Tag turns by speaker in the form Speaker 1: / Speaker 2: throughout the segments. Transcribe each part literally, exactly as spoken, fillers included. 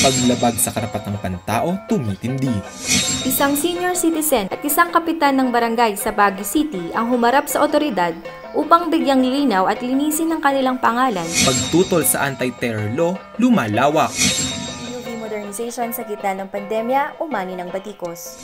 Speaker 1: paglabag sa karapatang pantao tumitindi.
Speaker 2: Isang senior citizen at isang kapitan ng barangay sa Baguio City ang humarap sa otoridad upang bigyang linaw at linisin ang kanilang pangalan.
Speaker 1: Pagtutol sa anti-terror law, lumalawak.
Speaker 2: U V modernization sa gitna ng pandemya, umani ng batikos.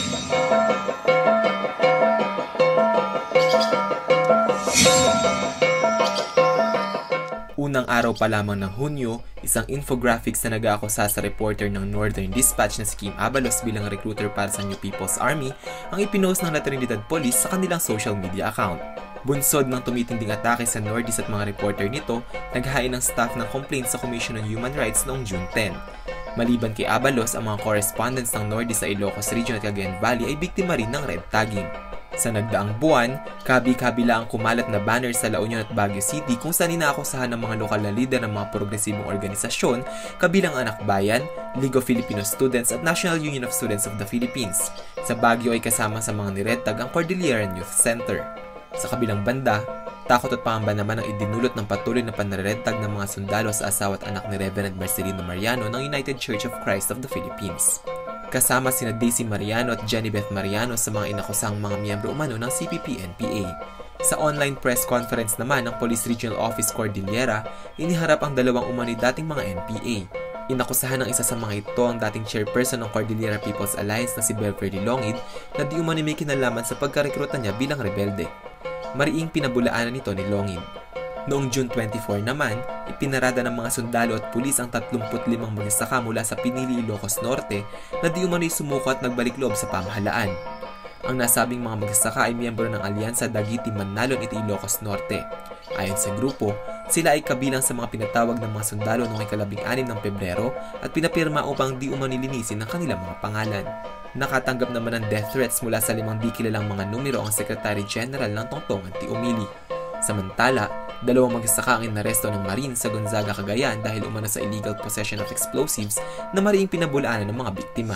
Speaker 1: Unang araw pa lamang ng Hunyo, isang infographics na nag-aakusa sa reporter ng Northern Dispatch na si Kim Abalos bilang recruiter para sa New People's Army ang ipinost ng Nothern Police sa kanilang social media account. Bunsod ng tumitinding atake sa Nordis at mga reporter nito, naghain ng staff ng complaint sa Commission on Human Rights noong June tenth. Maliban kay Abalos, ang mga correspondents ng Nordis sa Ilocos Region at Cagayan Valley ay biktima rin ng red tagging. Sa nagdaang buwan, kabi-kabila ang kumalat na banner sa La Union at Baguio City kung saan inaakusahan ng mga lokal na lider ng mga progresibong organisasyon kabilang Anak Bayan, League of Filipino Students at National Union of Students of the Philippines. Sa Baguio ay kasama sa mga niretag ang Cordilleran Youth Center. Sa kabilang banda, takot at pangamba naman ang idinulot ng patuloy na panreretag ng mga sundalo sa asawa at anak ni Reverend Marcelino Mariano ng United Church of Christ of the Philippines. Kasama sina Daisy Mariano at Jennifer Mariano sa mga inakusang mga miyembro umano ng C P P N P A. Sa online press conference naman ng Police Regional Office Cordillera, iniharap ang dalawang umano'y dating mga N P A. Inakusahan ng isa sa mga ito ang dating chairperson ng Cordillera People's Alliance na si Belfredy Longid na di umano'y may kinalaman sa pagkarekruta niya bilang rebelde. Mariing pinabulaanan nito ni Longid. Noong June twenty-fourth naman, ipinarada ng mga sundalo at pulis ang tatlumput limang magsasaka mula sa Pinili, Ilocos Norte na di umano'y sumuko at nagbalik loob sa pamahalaan. Ang nasabing mga magsasaka ay miyembro ng Alyansa Dagiti Manalon iti Ilocos Norte. Ayon sa grupo, sila ay kabilang sa mga pinatawag ng mga sundalo noong ikalabing anim ng Pebrero at pinapirma upang di umano'y linisin ang kanilang mga pangalan. Nakatanggap naman ng death threats mula sa limang di kilalang mga numero ang Secretary General ng Tongtongan T. Umili. Samantala, dalawang magsasaka ang inaresto ng Marine sa Gonzaga, Cagayan dahil umano sa illegal possession of explosives na mariing pinabulaanan ng mga biktima.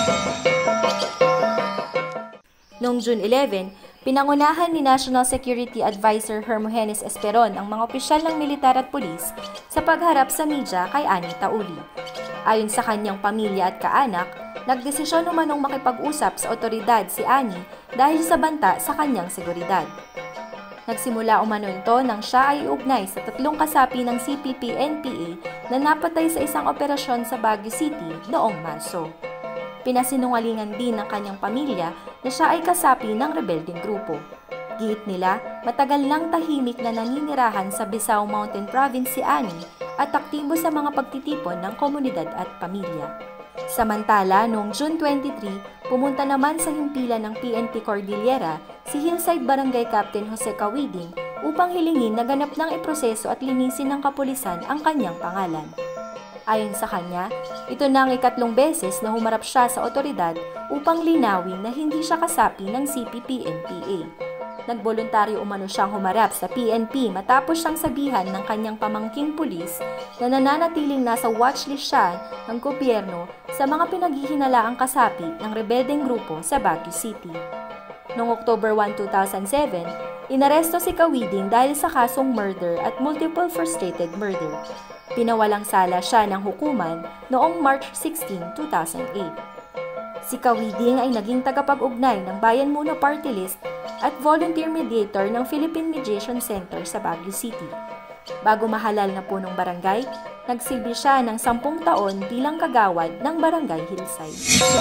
Speaker 2: Noong June eleventh, pinangunahan ni National Security Advisor Hermogenes Esperon ang mga opisyal ng militar at pulis sa pagharap sa media kay Ani Tauli. Ayon sa kanyang pamilya at kaanak, nagdesisyon umanong makipag-usap sa otoridad si Ani dahil sa banta sa kanyang seguridad. Nagsimula umano ito nang siya ay ugnay sa tatlong kasapi ng C P P N P A na napatay sa isang operasyon sa Baguio City noong Marso. Pinasinungalingan din ng kanyang pamilya na siya ay kasapi ng rebelding grupo. Giit nila, matagal nang tahimik na naninirahan sa Bisao Mountain Province si Ani at aktibo sa mga pagtitipon ng komunidad at pamilya. Samantala, noong June twenty-three, pumunta naman sa himpilan ng P N P Cordillera si Hillside Barangay Captain Jose Cawiding upang hilingin na ganap ng iproseso at linisin ng kapulisan ang kanyang pangalan. Ayon sa kanya, ito na ang ikatlong beses na humarap siya sa otoridad upang linawin na hindi siya kasapi ng C P P N P A. Nagboluntaryo umano siyang humarap sa P N P matapos siyang sabihan ng kanyang pamangking pulis na nananatiling nasa watchlist siya ng gobyerno sa mga pinaghihinalaang kasapi ng rebeldeng grupo sa Baguio City. Noong October first, two thousand seven, inaresto si Cawiding dahil sa kasong murder at multiple frustrated murder. Pinawalang sala siya ng hukuman noong March sixteenth, two thousand eight. Si Cawiding ay naging tagapag-ugnay ng Bayan Muna Party List at volunteer mediator ng Philippine Mediation Center sa Baguio City. Bago mahalal na punong barangay, nagsilbi siya ng sampung taon bilang kagawad ng Barangay Hillside.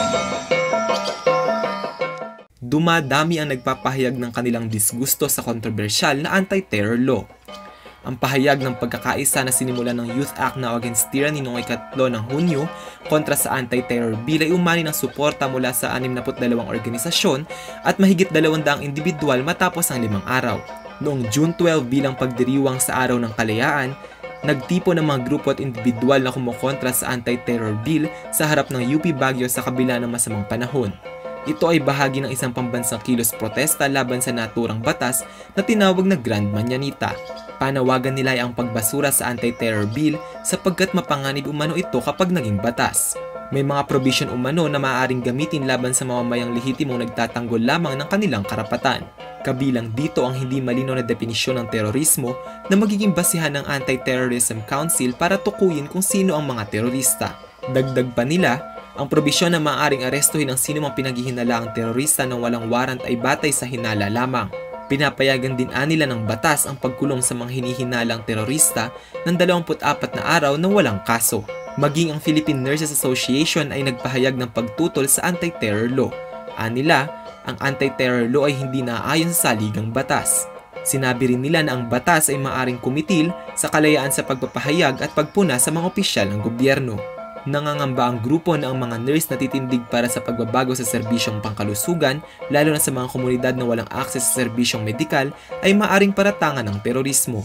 Speaker 1: Dumadami ang nagpapahayag ng kanilang disgusto sa kontrobersyal na anti-terror law. Ang pahayag ng pagkakaisa na sinimula ng Youth Act Now Against Tyranny noong ikatlo ng Hunyo kontra sa anti-terror bill ay umani ng suporta mula sa anim na dalawang organisasyon at mahigit dalawang daang individual matapos ang limang araw. Noong June twelfth bilang pagdiriwang sa Araw ng Kalayaan, nagtipo ng mga grupo at individual na kumukontra sa anti-terror bill sa harap ng U P Baguio sa kabila ng masamang panahon. Ito ay bahagi ng isang pambansang kilos protesta laban sa naturang batas na tinawag na Grand Mañanita. Panawagan nila ay ang pagbasura sa anti-terror bill sapagkat mapanganib umano ito kapag naging batas. May mga provision umano na maaaring gamitin laban sa mamamayang lehitimong nagtatanggol lamang ng kanilang karapatan. Kabilang dito ang hindi malinaw na definisyon ng terorismo na magiging basihan ng Anti-Terrorism Council para tukuyin kung sino ang mga terorista. Dagdag pa nila, ang probisyon na maaaring arestuhin ang sino mang pinaghihinalaang terorista ng walang warrant ay batay sa hinala lamang. Pinapayagan din anila ng batas ang pagkulong sa mga hinihinalang terorista ng dalawampu't apat na araw na walang kaso. Maging ang Philippine Nurses Association ay nagpahayag ng pagtutol sa anti-terror law. Anila, ang anti-terror law ay hindi naaayon sa saligang batas. Sinabi rin nila na ang batas ay maaaring kumitil sa kalayaan sa pagpapahayag at pagpuna sa mga opisyal ng gobyerno. Nangangamba ang grupo na ang mga nurse na titindig para sa pagbabago sa serbisyong pangkalusugan, lalo na sa mga komunidad na walang akses sa serbisyong medikal, ay maaaring paratangan ng terorismo.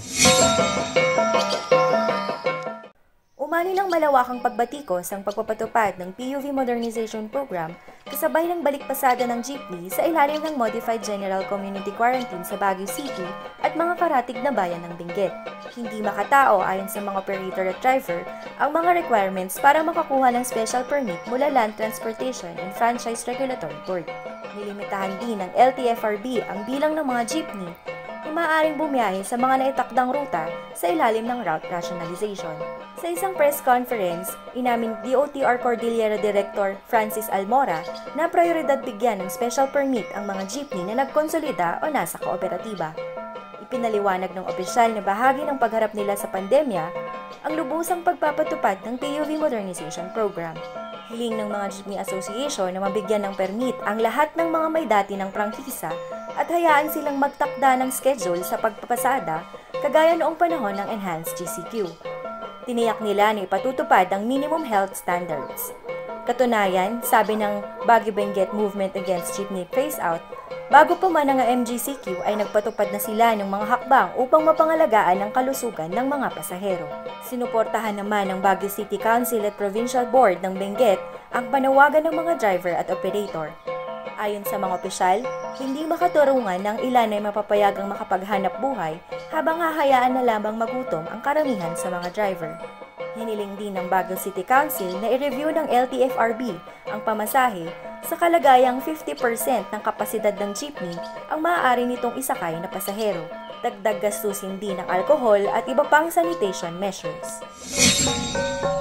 Speaker 2: Umani ng malawakang pagbatikos ang pagpapatupad ng P U V Modernization Program kasabay ng balikpasada ng Jeepney sa ilalim ng Modified General Community Quarantine sa Baguio City at mga karatig na bayan ng Benguet. Hindi makatao ayon sa mga operator at driver ang mga requirements para makakuha ng special permit mula Land Transportation and Franchise Regulatory Board. Nilimitahan din ng L T F R B ang bilang ng mga jeepney na maaaring bumiyahe sa mga naitakdang ruta sa ilalim ng route rationalization. Sa isang press conference, inamin D O T R Cordillera Director Francis Almora na prioridad bigyan ng special permit ang mga jeepney na nagkonsolida o nasa kooperatiba. Ipinaliwanag ng opisyal na bahagi ng pagharap nila sa pandemya ang lubusang pagpapatupad ng P U V Modernization Program. Hiling ng mga Jeepney Association na mabigyan ng permit ang lahat ng mga may dati ng prangkisa at hayaan silang magtakda ng schedule sa pagpapasada kagaya noong panahon ng Enhanced G C Q. Tiniyak nila na ipatutupad ang minimum health standards. Katunayan, sabi ng Baguio Benguet Movement Against Jeepney Phase-Out, bago pa man ang M G C Q ay nagpatupad na sila ng mga hakbang upang mapangalagaan ang kalusugan ng mga pasahero. Sinuportahan naman ng Baguio City Council at Provincial Board ng Benguet ang panawagan ng mga driver at operator. Ayon sa mga opisyal, hindi makaturungan ng ilan ay mapapayagang makapaghanap buhay habang hahayaan na lamang magutom ang karamihan sa mga driver. Hiniling din ng Baguio City Council na i-review ng L T F R B ang pamasahe sa kalagayang fifty percent ng kapasidad ng jeepney ang maaari nitong isakay na pasahero. Dagdag gastusin din ng alkohol at iba pang sanitation measures.